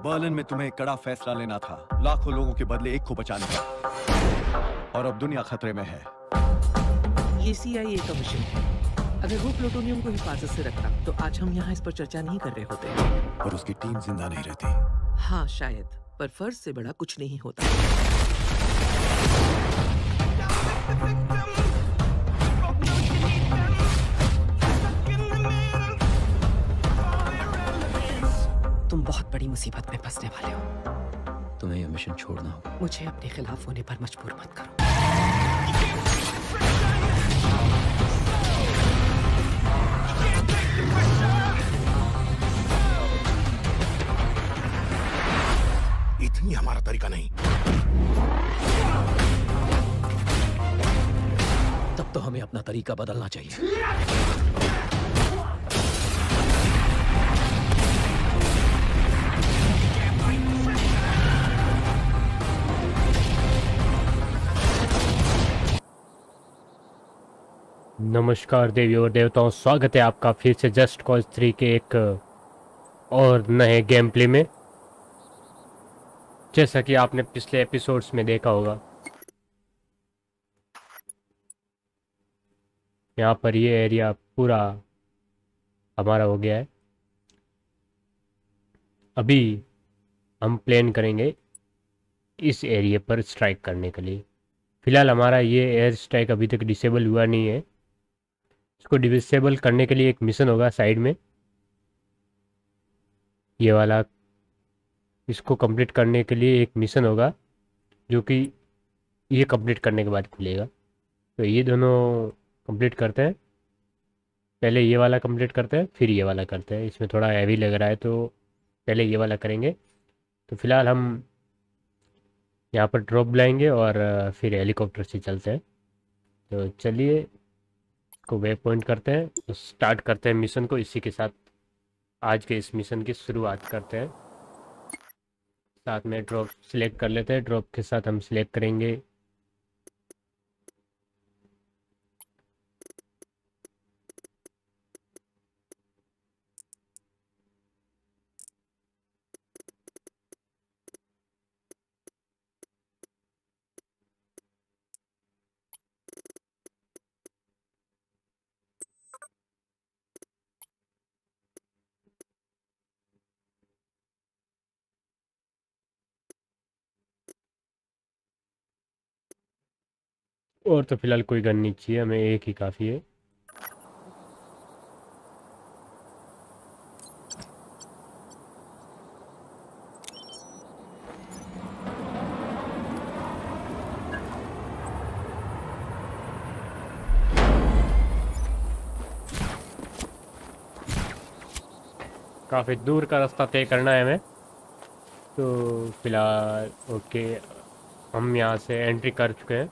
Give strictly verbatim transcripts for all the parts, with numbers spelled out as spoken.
Berlin में तुम्हें एक कड़ा फैसला लेना था, लाखों लोगों के बदले एक को बचाने का, और अब दुनिया खतरे में है। ये सी आई ए का मिशन है। अगर वो प्लूटोनियम को हिफाजत से रखता तो आज हम यहाँ इस पर चर्चा नहीं कर रहे होते। और उसकी टीम जिंदा नहीं रहती। हाँ शायद, पर फर्ज से बड़ा कुछ नहीं होता। तुम बहुत बड़ी मुसीबत में फंसने वाले हो। तुम्हें यह मिशन छोड़ना होगा। मुझे अपने खिलाफ होने पर मजबूर मत करो। इतनी हमारा तरीका नहीं। तब तो हमें अपना तरीका बदलना चाहिए। नमस्कार देवियों और देवताओं, स्वागत है आपका फिर से जस्ट कॉज थ्री के एक और नए गेम प्ले में। जैसा कि आपने पिछले एपिसोड्स में देखा होगा, यहाँ पर ये एरिया पूरा हमारा हो गया है। अभी हम प्लान करेंगे इस एरिया पर स्ट्राइक करने के लिए। फ़िलहाल हमारा ये एयर स्ट्राइक अभी तक डिसेबल हुआ नहीं है। इसको डिसेबल करने के लिए एक मिशन होगा साइड में, ये वाला। इसको कंप्लीट करने के लिए एक मिशन होगा जो कि ये कंप्लीट करने के बाद खुलेगा। तो ये दोनों कंप्लीट करते हैं। पहले ये वाला कंप्लीट करते हैं, फिर ये वाला करते हैं। इसमें थोड़ा हैवी लग रहा है तो पहले ये वाला करेंगे। तो फिलहाल हम यहाँ पर ड्रॉप लाएंगे और फिर हेलीकॉप्टर से चलते हैं। तो चलिए को वे पॉइंट करते हैं, तो स्टार्ट करते हैं मिशन को। इसी के साथ आज के इस मिशन की शुरुआत करते हैं। साथ में ड्रॉप सिलेक्ट कर लेते हैं। ड्रॉप के साथ हम सिलेक्ट करेंगे और तो फिलहाल कोई गन नहीं चाहिए, हमें एक ही काफ़ी है। काफ़ी दूर का रास्ता तय करना है हमें। तो फिलहाल ओके, हम यहाँ से एंट्री कर चुके हैं।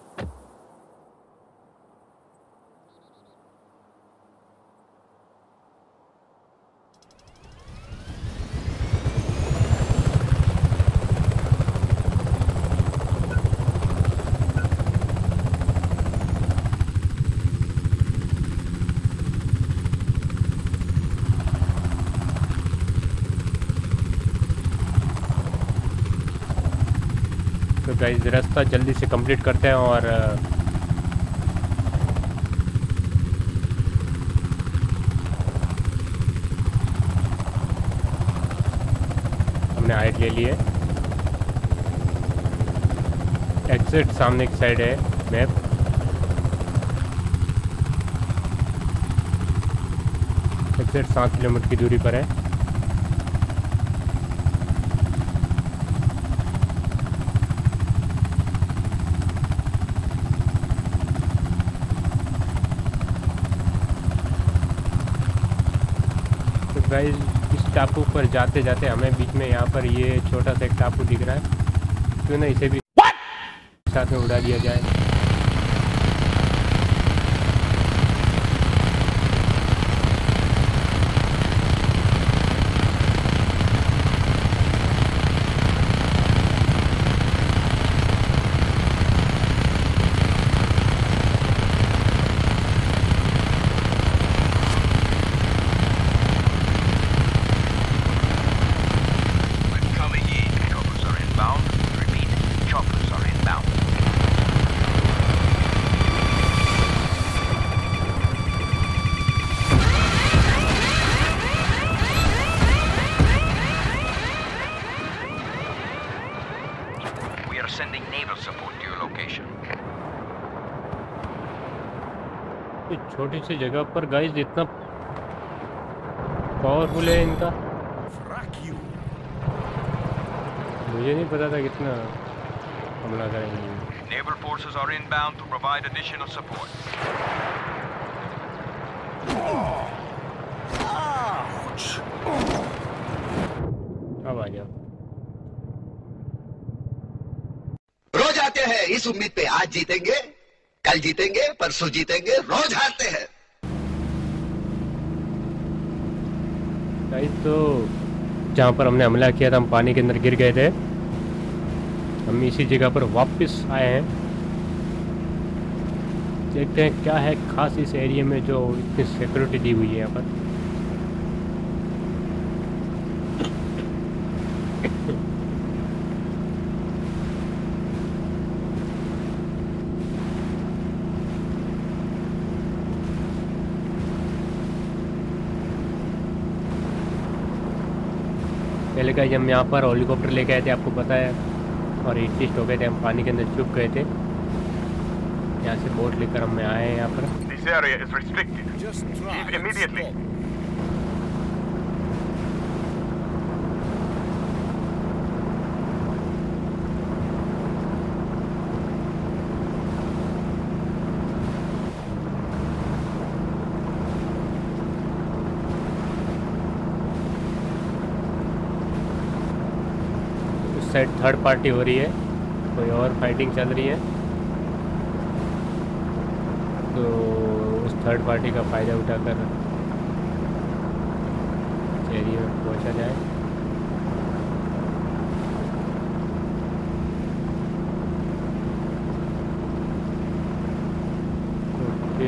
तो गाइस रास्ता जल्दी से कंप्लीट करते हैं और हमने हाइट ले ली है। एग्जिट सामने की साइड है मैप। एग्जिट सात किलोमीटर की दूरी पर है। गाइस इस टापू पर जाते जाते हमें बीच में यहाँ पर ये छोटा सा एक टापू दिख रहा है, क्यों ना इसे भी साथ में उड़ा दिया जाए। छोटी सी जगह पर गाइस इतना पावरफुल है इनका, Frack you. मुझे नहीं पता था कितना हमला करेंगे। Naval forces are inbound to provide additional support. Ouch. अब आ जाओ। रोज आते हैं इस उम्मीद पे आज जीतेंगे, कल जीतेंगे, परसों जीतेंगे, रोज हारते हैं। गाइस तो जहाँ पर हमने हमला किया था हम पानी के अंदर गिर गए थे, हम इसी जगह पर वापस आए हैं। देखते हैं क्या है खास इस एरिया में जो इतनी सिक्योरिटी दी हुई है यहाँ पर। पहले का हम यहाँ पर हेलीकॉप्टर लेके आए थे, आपको पता है, और एटलीस्ट हो गए थे, हम पानी के अंदर छुप गए थे। यहाँ से बोट लेकर हम आए हैं यहाँ पर। This area is restricted. Just try. Leave immediately. उस साइड थर्ड पार्टी हो रही है, कोई और फाइटिंग चल रही है, तो उस थर्ड पार्टी का फ़ायदा उठाकर एरिया में पहुंचा जाए। Okay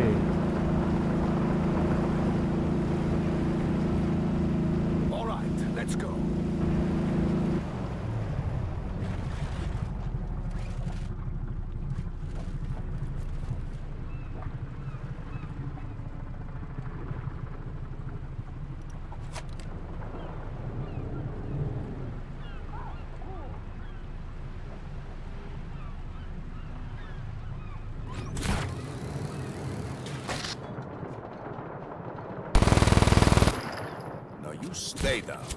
All right, let's go. Now you stay down.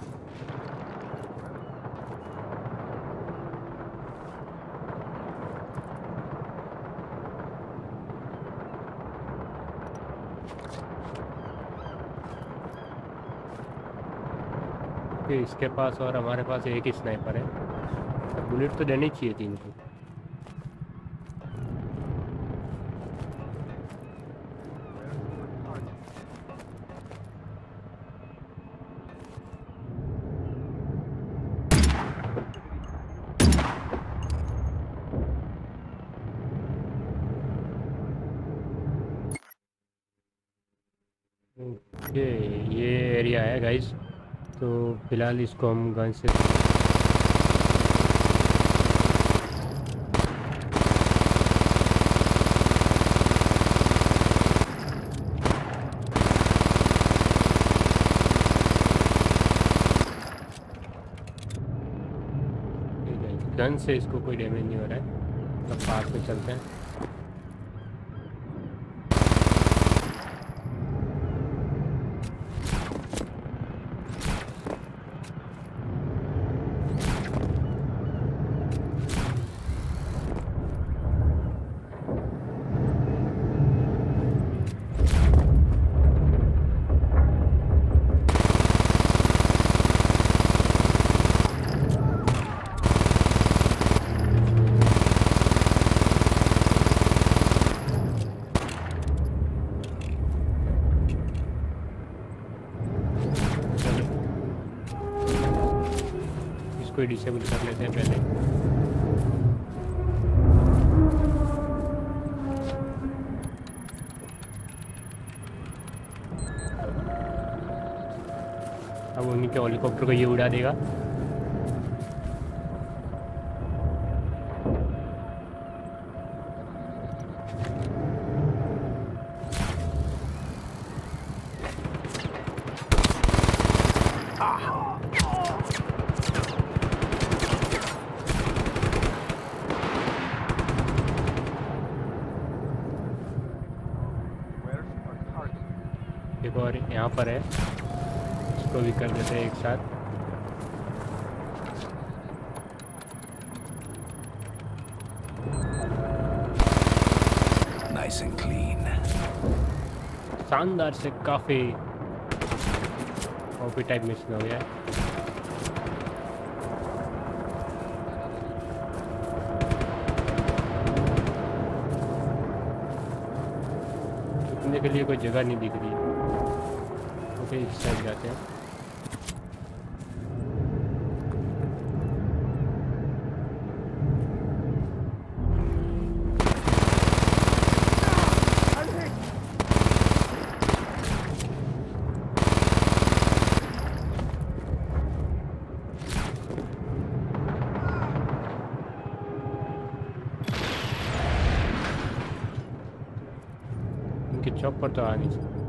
कि इसके पास और हमारे पास एक ही स्नाइपर है, तो बुलेट तो देनी चाहिए थी इनको। ओके ये एरिया है गाइस, तो फिलहाल इसको हम गन से गन से इसको कोई डैमेज नहीं हो रहा है। अब पास में चलते हैं। इसको डिसेबल कर लेते हैं पहले। अब उन्हीं के हेलीकॉप्टर को ये उड़ा देगा। वहाँ पर है, इसको भी कर देते हैं एक साथ। Nice and clean. शानदार से काफ़ी कॉपी टाइप मिशन हो गया है। रुकने के लिए कोई जगह नहीं दिख रही। ओके, इस साइड जाते हैं। इनके चौक पर तो आ नहीं सकते।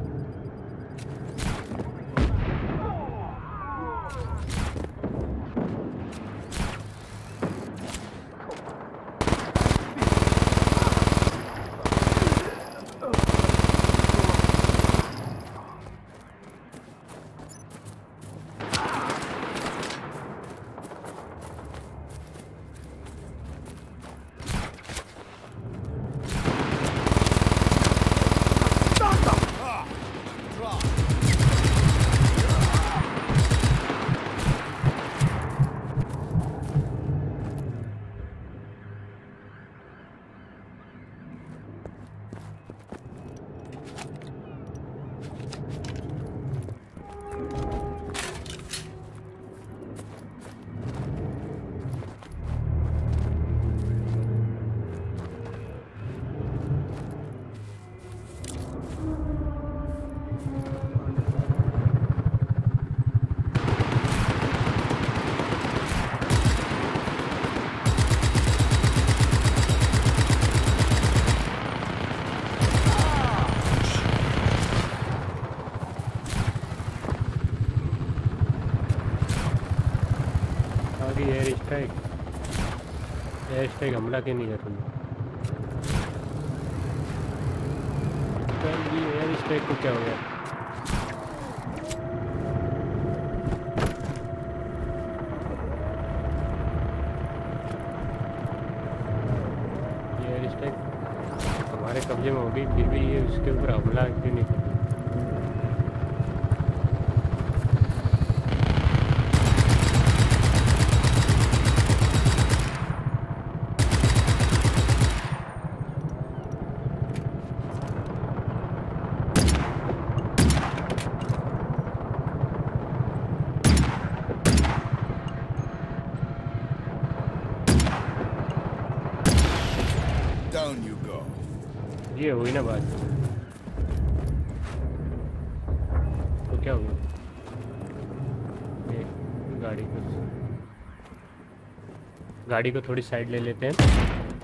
एयर स्ट्राइक एयर स्ट्राइक हमला क्यों नहीं किया तुमने? ये एयर स्ट्राइक को क्या हो गया? ये एयर स्ट्राइक हमारे कब्जे में हो गई, फिर भी ये उसके ऊपर हमला क्यों नहीं करता? Down you go. ये हुई ना बात, तो क्या हुआ? गाड़ी को गाड़ी को थोड़ी साइड ले लेते हैं।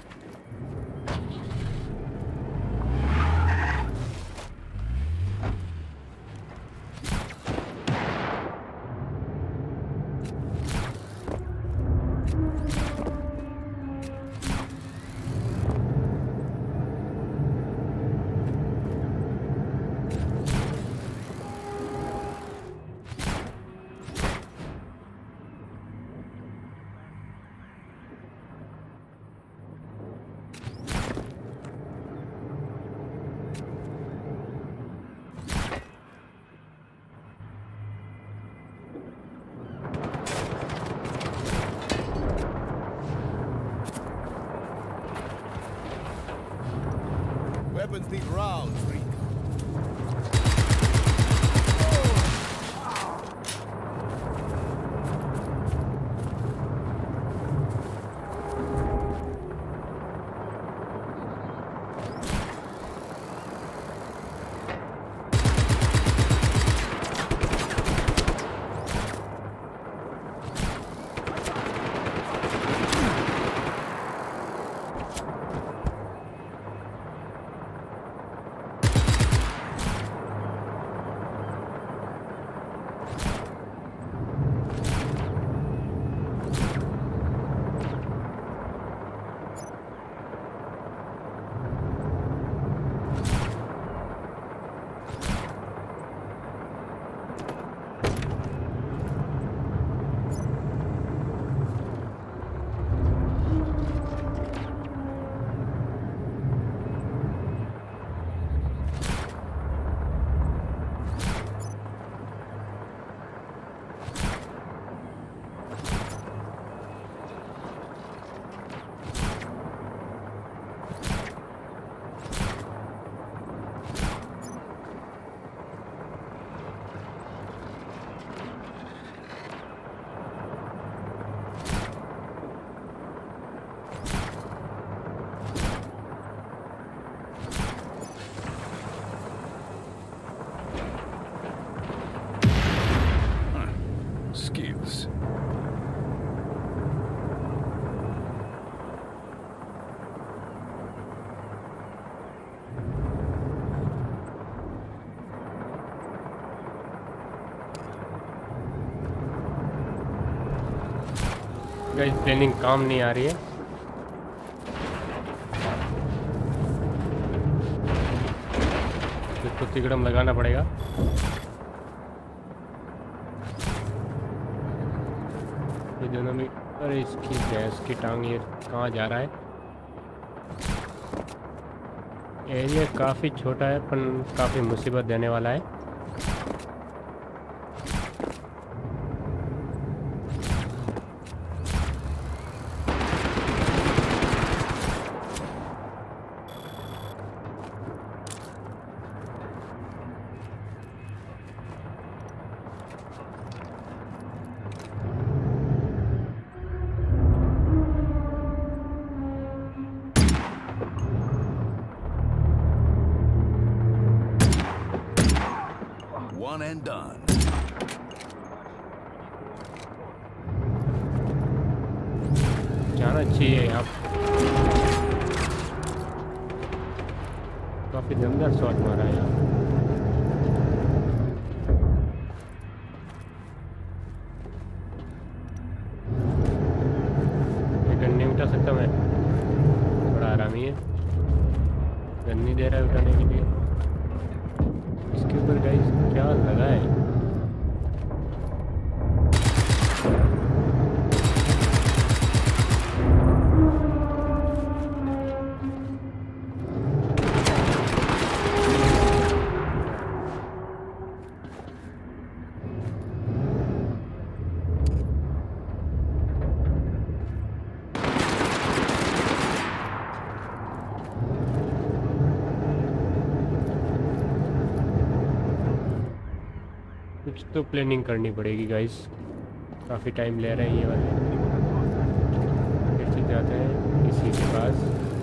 Weapons need rounds, Rico. Guys planning काम नहीं आ रही है। इसको तिकड़म लगाना पड़ेगा। ये दोनों में, अरे इसकी गैस की टांग ये कहाँ जा रहा है? एरिया काफ़ी छोटा है पर काफ़ी मुसीबत देने वाला है। One and done. जाना चाहिए यहाँ। काफी दमदार शॉट मारा है यहाँ। ये गन नहीं उठा सकता मैं, बड़ा आरामी है। गन नहीं दे रहा है उठाने के लिए। इसके ऊपर गाइस क्या लगा है? कुछ तो प्लानिंग करनी पड़ेगी गाइस। काफ़ी टाइम ले रहे हैं ये वाले। फिर से जाते हैं इसी के पास।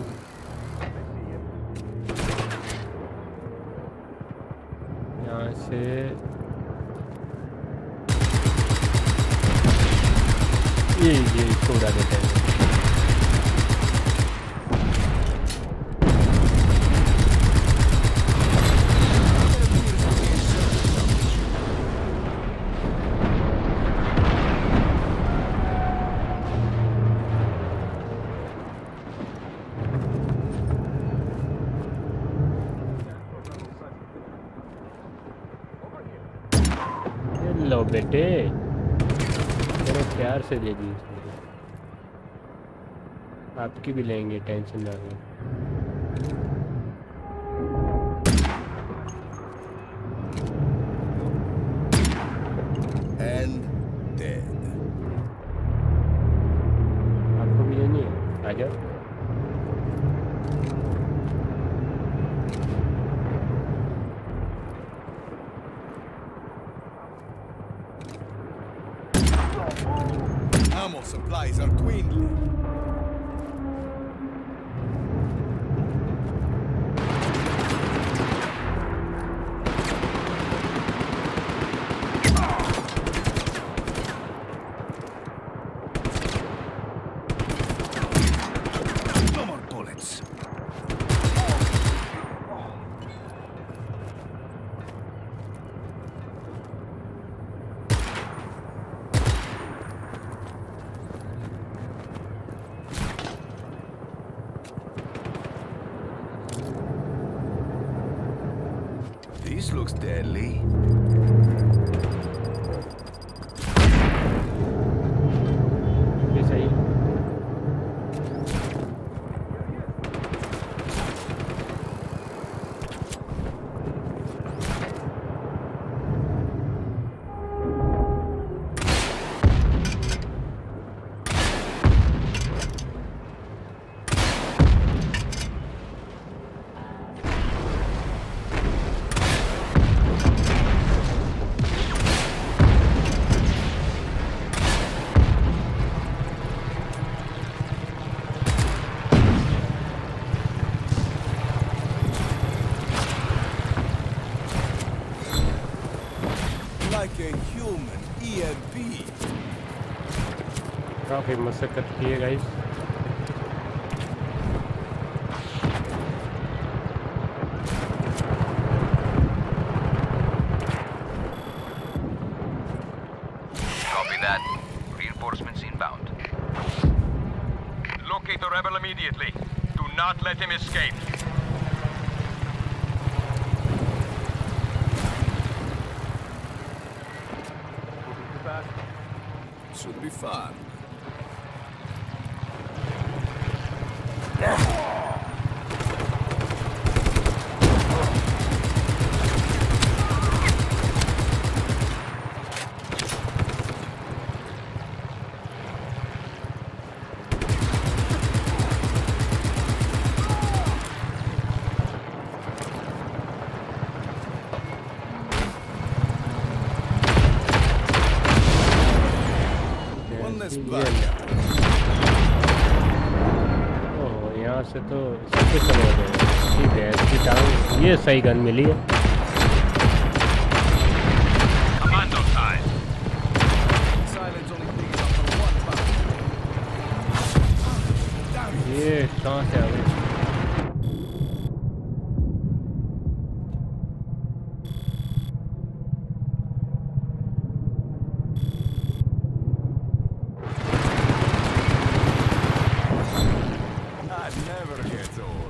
यहाँ से ये ये इसको उड़ा देते हैं। लो बेटे, मेरे प्यार से दे दी। आपकी भी लेंगे, टेंशन ना लो। And dead. आपको भी लेनी है? आ जाओ। Ammo supplies are dwindling. No more bullets. This looks deadly. ये सही। Like a human E M P. काफ़ी मशक्क़त की है guys. Copy that. Reinforcements inbound. Locate the rebel immediately. Do not let him escape. Should be fun. ओह, यहाँ से तो सब कुछ समझ गए। ठीक है, इसकी टांग ये सही गन मिली है। Commando time. ये कहाँ से आ गई? That never gets old.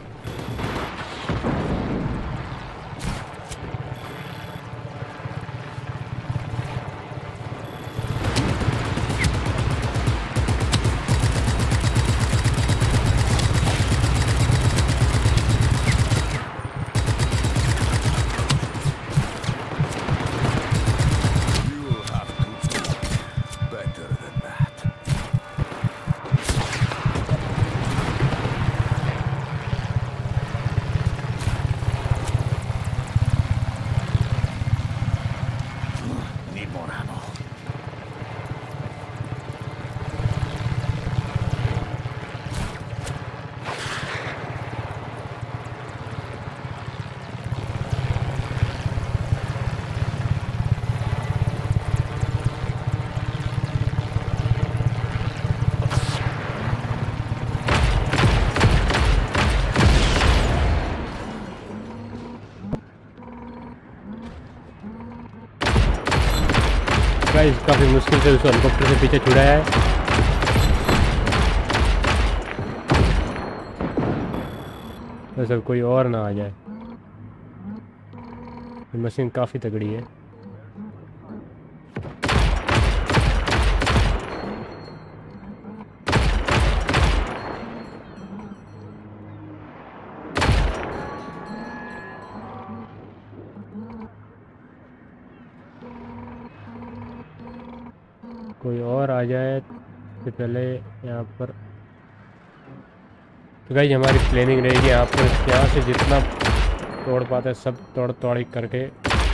You'll have to do better than that. Need more ammo. Guys काफी मुश्किल से उस हेलीकॉप्टर से पीछे छुड़ाया है। बस अब कोई और ना आ जाए। मशीन काफी तगड़ी है। कोई और आ जाए तो पहले यहाँ पर। तो गाइस हमारी प्लानिंग रहेगी यहाँ पर यहाँ से जितना तोड़ पाते हैं सब तोड़ तोड़ी करके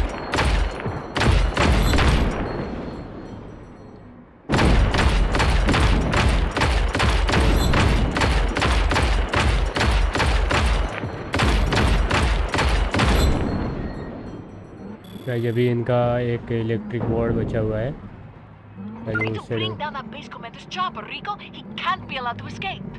गाइस अभी इनका एक इलेक्ट्रिक बोर्ड बचा हुआ है। We need to bring down that base commander's chopper, Rico. He can't be allowed to escape.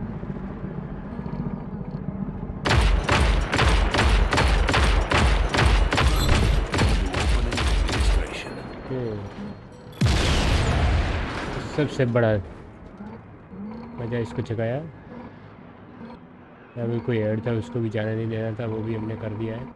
सबसे बड़ा मजा इसको चकाया। अभी कोई ऐड था उसको भी जाने नहीं देना था, वो भी हमने कर दिया है।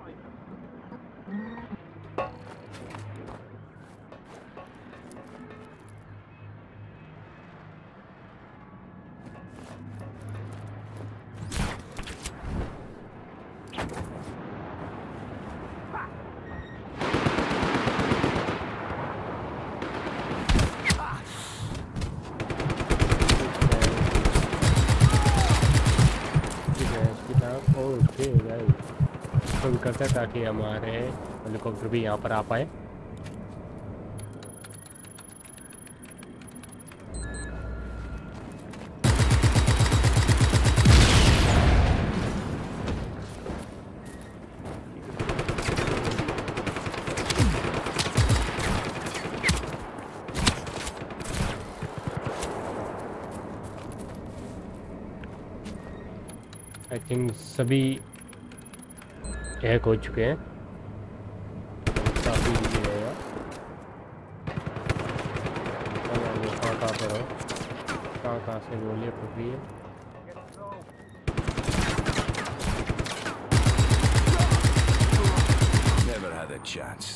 करता है ताकि हमारे हेलीकॉप्टर भी यहाँ पर आ पाए। आई थिंक सभी हैक हो चुके हैं। काफ़ी इजी रहेगा। कहाँ पर हो? कहाँ कहाँ से गोलियाँ फट रही है। Never had a chance.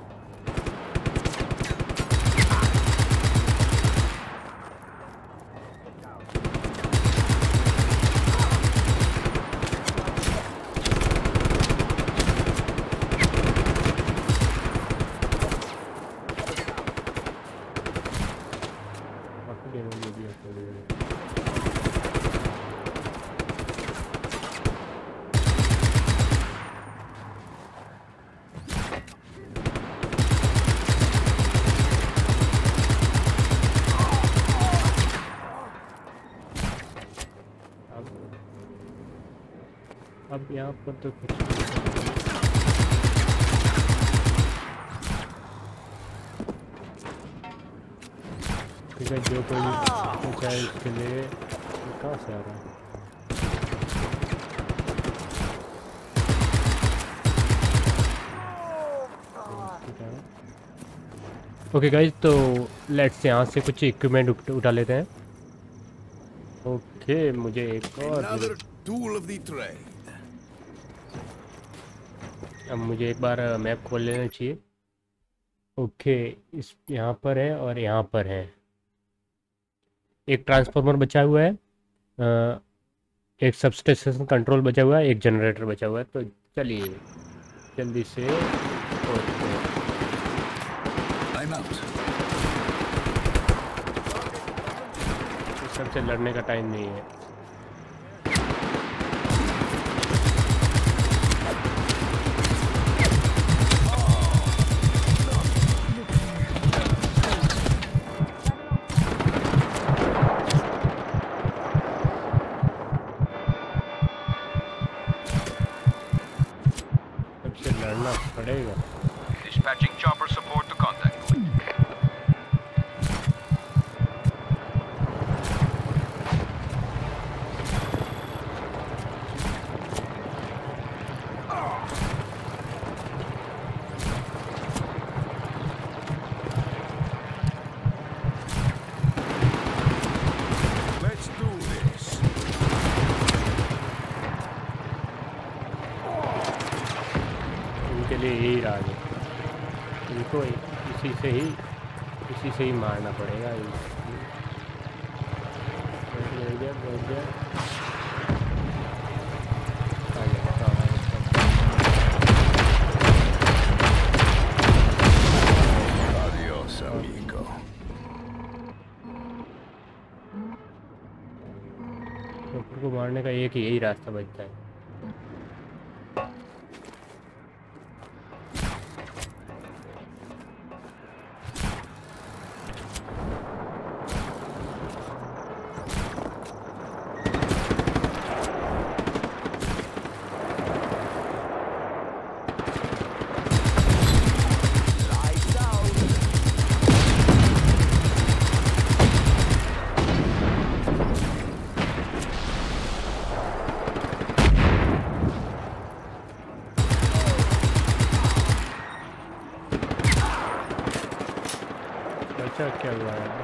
अब यहाँ पर तो कुछ ठीक है, जो कोई पूछा है इसके लिए कहाँ से आ रहा है। ओके गाइज, तो लेट्स यहाँ से कुछ इक्विपमेंट उठ, उठा लेते हैं। ओके, मुझे एक और Another tool of the trade. अब मुझे एक बार मैप खोल लेना चाहिए। ओके, इस यहाँ पर है और यहाँ पर है। एक ट्रांसफार्मर बचा हुआ है, अ, एक सबस्टेशन कंट्रोल बचा हुआ है, एक जनरेटर बचा हुआ है। तो चलिए जल्दी से I'm out. सबसे लड़ने का टाइम नहीं है। सबसे लड़ना पड़ेगा। Dispatching chopper support to contact point. Let's do this. इनके लिए यही राज है, इनको इसी से ही इसी से ही मारना पड़ेगा। बैठ गया, बैठ गया। आ गया, आ गया। Adios, amigo. डॉक्टर को मारने का एक यही रास्ता बचता है। अच्छा, क्या हुआ है?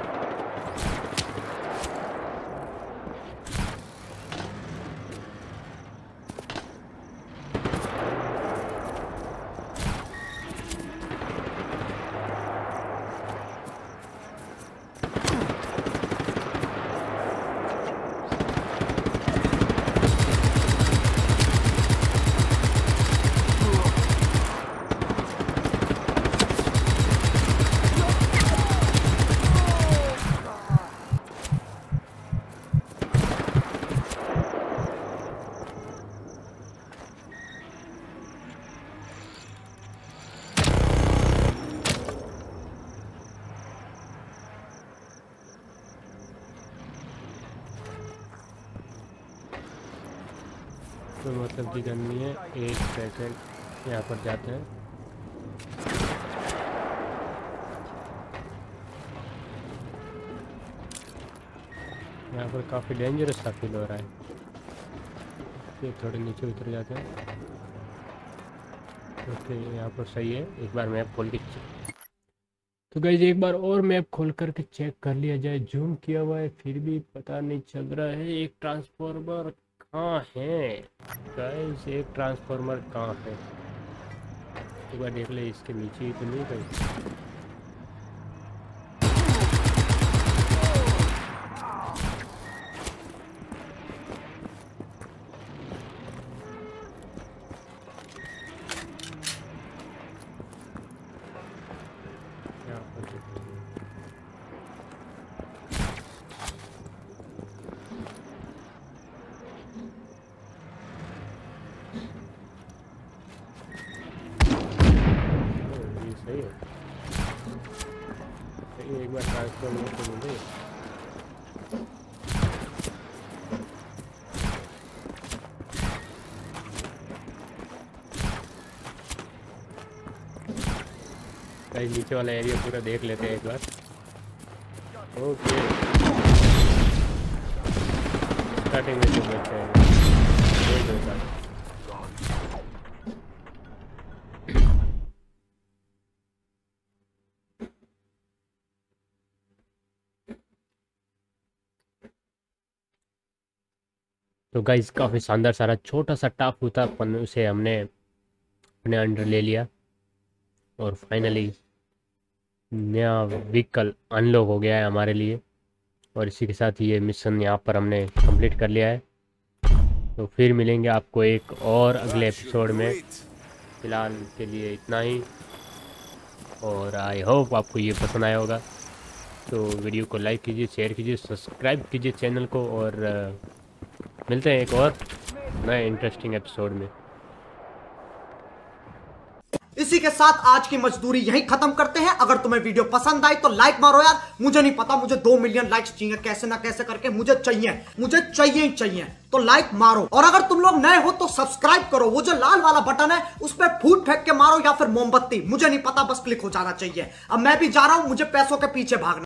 तो मतलब की करनी है। एक सेकंड, यहाँ पर जाते हैं। यहाँ पर काफ़ी डेंजरस सा फील हो रहा है। ये थोड़े नीचे उतर जाते हैं। ओके, यहाँ पर सही है। एक बार मैप खोल के तो गाइज एक बार और मैप खोल करके चेक कर लिया जाए। जूम किया हुआ है फिर भी पता नहीं चल रहा है एक ट्रांसफॉर्मर कहाँ है। गाइज एक ट्रांसफॉर्मर कहाँ है, एक बार देख ले, इसके नीचे ही तो नहीं कहीं। सही है, सही है, एक बार ट्रांसफॉर्मर तो मिले। गाइस नीचे वाला एरिया पूरा देख लेते हैं एक बार। ओके स्टार्टिंग में जो बच्चा है देख लो सर। तो गाइस काफ़ी शानदार सारा छोटा सा टापू था, अपन उसे हमने अपने अंडर ले लिया और फाइनली नया व्हीकल अनलॉक हो गया है हमारे लिए। और इसी के साथ ये मिशन यहाँ पर हमने कंप्लीट कर लिया है। तो फिर मिलेंगे आपको एक और अगले एपिसोड में। फ़िलहाल के लिए इतना ही, और आई होप आपको ये पसंद आया होगा। तो वीडियो को लाइक कीजिए, शेयर कीजिए, सब्सक्राइब कीजिए चैनल को, और मिलते हैं एक और नए इंटरेस्टिंग एपिसोड में। इसी के साथ आज की मजदूरी यहीं खत्म करते हैं। अगर तुम्हें वीडियो पसंद आई तो लाइक मारो यार। मुझे नहीं पता, मुझे दो मिलियन लाइक्स चाहिए, कैसे ना कैसे करके मुझे चाहिए, मुझे चाहिए ही चाहिए। तो लाइक मारो, और अगर तुम लोग नए हो तो सब्सक्राइब करो। वो जो लाल वाला बटन है उस पर फूट फेंक के मारो या फिर मोमबत्ती, मुझे नहीं पता, बस क्लिक हो जाना चाहिए। अब मैं भी जा रहा हूं, मुझे पैसों के पीछे भागना।